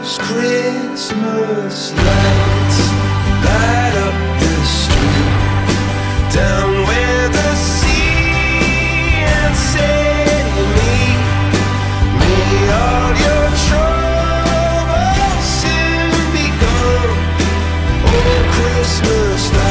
Christmas lights light up the street, down where the sea and say me all your troubles soon be gone. Oh, Christmas lights.